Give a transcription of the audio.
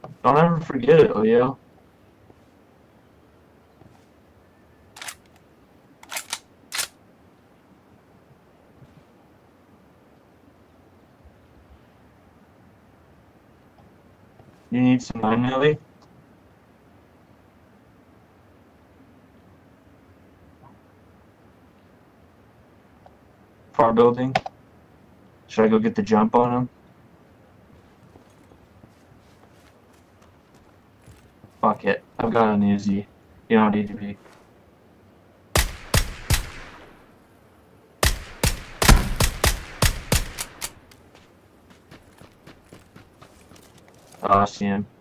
Don't ever forget it, Leo. You need some money, Nelly? Far building? Should I go get the jump on him? Fuck it. I've got an Uzi. You don't need to be. Oh, I see him.